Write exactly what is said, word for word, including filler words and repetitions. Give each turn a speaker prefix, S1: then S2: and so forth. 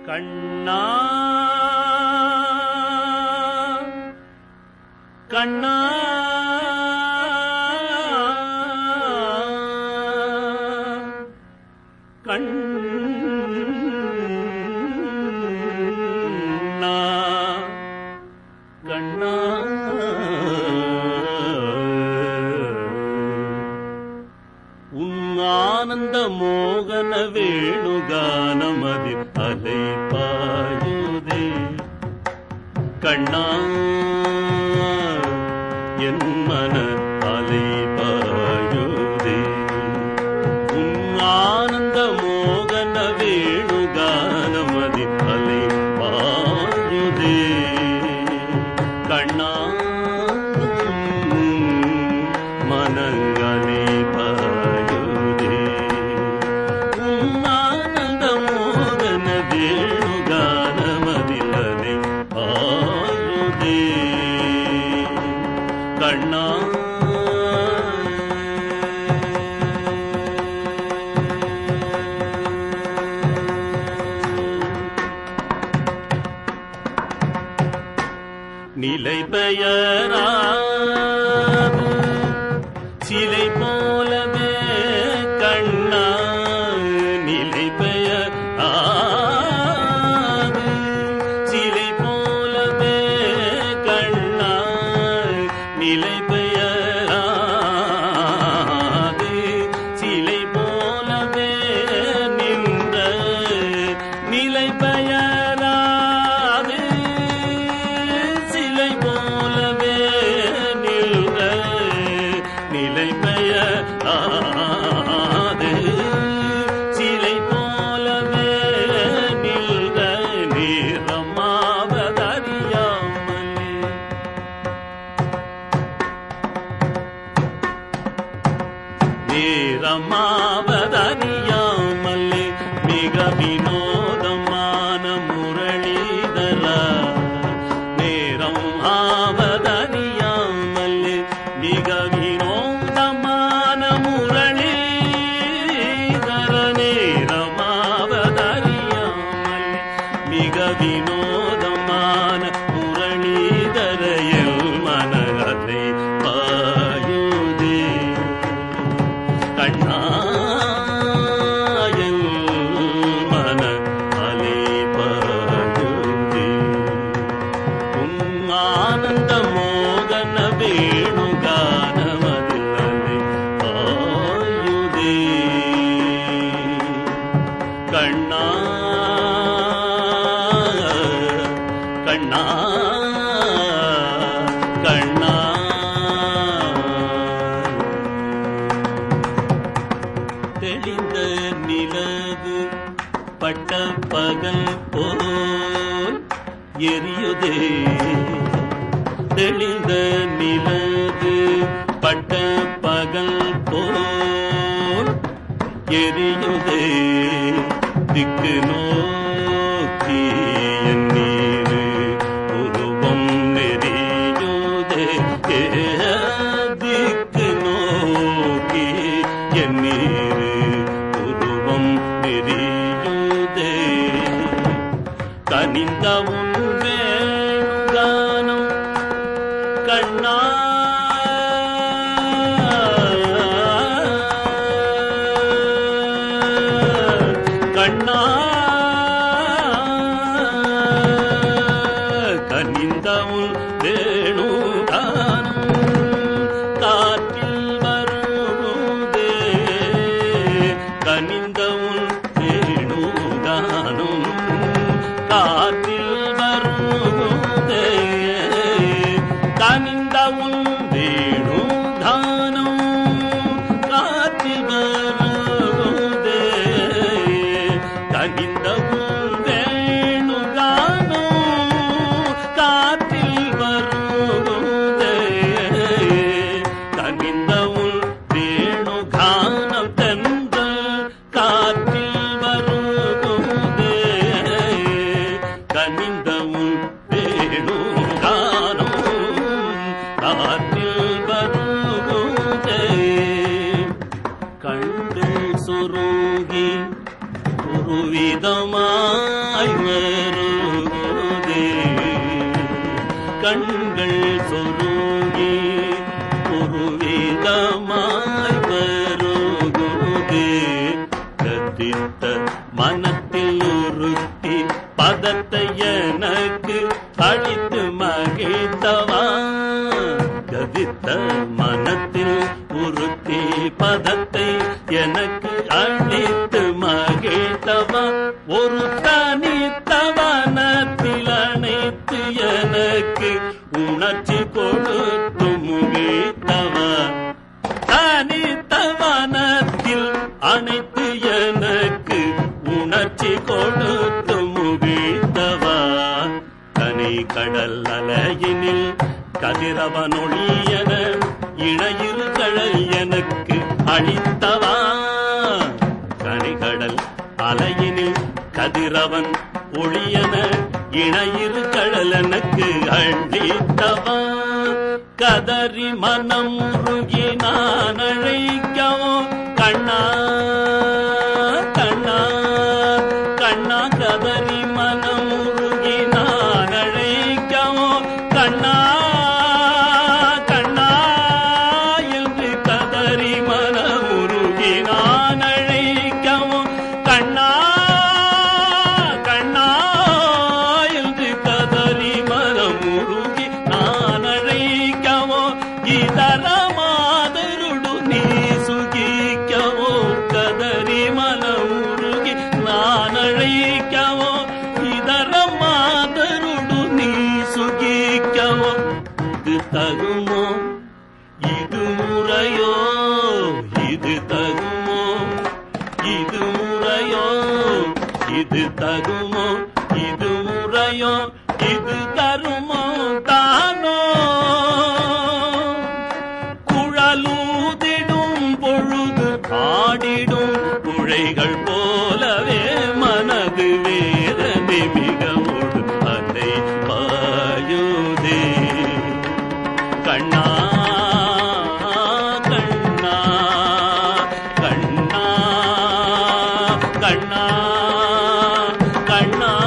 S1: கண்ணா கண்ணா கண்ணா கண்ணா உன்னானந்த மோகன வேணுகானமதில் அலை பாயுதே கண்ணா என் மன அலை பாயுதே உன்னானந்த மோகன வேணுகானமதில் அலை பாயுதே கண்ணா மனங்களே கண்ணா நிலை பெயராது சிலை போலவே கண்ணா நிலை பெயராது சிலை போலவே கண்ணா நிலை பெயராது சிலை போலவே நின்ற நிலை பெயராது சிலை போலவே நின்ற நிலை பெயராது சிலை போலவே நின்ற நீரமாவதறியாமலே நீரமாவதறியாமலே மிக வினோதமான முரளிதர நேரம் ஆவதறியாமலே மிக வினோதமான முரளிதர நேரமாவதறியாமலே மிக வினோதமான முரளிதர எல் மனதை பாயுதே கண்ணா எல் மன அலை பாயுதே உன்னானந்த மோகன வேணுகானமதில் அலை பாயுதே கண்ணா கண்ணா கண்ணா தெளிந்த நிலவு பட்ட பகல் போல் எரியுதே தெளிந்த நிலவு பட்ட பகல் போல் எரியுதே திக்கு நோக்கி என் நீரு உருவம் நெறியுதே திக்கு நோக்கி என் நீரு உருவம் நெறியுதே கனிந்த உன் வேணுகானம் கண்ணா கண்ணா கனிந்த உன் வேணுகானம் காற்றில் வருதே கனிந்த உன் வேணுகானம் காற்றில் வருதே கனிந்த உன் வேணுகானம் காற்றில் வருதே கனிந்த உன் வேணுகானம் காற்றில் வருதே கனிந்த உன் வேணுகானம் தென்றல் காற்றில் வருதே கனிந்த உன் வேணுகானம் காற்றில் வருதே கண்டு சுருங்கி குருவி விதமாய் வருகுதே. கண்கள் சொருகி ஒரு விதமாய் வருகுதே. கதித்த மனத்தில் உறுத்தி பதத்தை எனக்கு அழித்து மகிழ்த்தவா. கதித்த மனத்தில் உறுத்தி பதத்தை எனக்கு அழித்து மகிழ்த்தவா. ஒரு தனித்தவனத்தில் அனைத்து எனக்கு உணர்ச்சி கொடுத்து முகிழ்த்தவா. தனித்தவனத்தில் அனைத்து எனக்கு உணர்ச்சி கொடுத்து முகிழ்த்தவா. தனி கடல் அலையினில் கதிரவனொழியன இணையிரு கடல் எனக்கு அளித்தவா. கனிகடல் அலையினில் கதிரவன் ஒளியன இணையிரு கடல் எனக்கு அளித்தவா. கதறி மனம் உருகி நான் அழைக்கவோ கண்ணா கண்ணா கண்ணா. கதறி மனம் உருகி நான் அழைக்கவோ கண்ணா கண்ணா என்று கதறி மனம் உருகி நான் அழைக்கவோ கண்ணா கண்ணா என்று கதறி மனம் உருகி நான் அழைக்கவோ. இதர மாதருடு நீ சுகிக்கவோ கதறி மனம் உருகி நான் அழைக்கவோ. இதர மாதருடு நீ சுகிக்கவோ. இது தகுமோ இது முறையோ இது தகுமோ இது முறையோ இது தகுமோ இது முறையோ இது தருமோ தானோ. குழலூதிடும் பொழுது ஆடிடும் குழைகள் போலவே மனது வேதனை மிகவோடு அதை பாயுதே. கண்ணா கண்ணா கண்ணா கண்ணா கண்ணா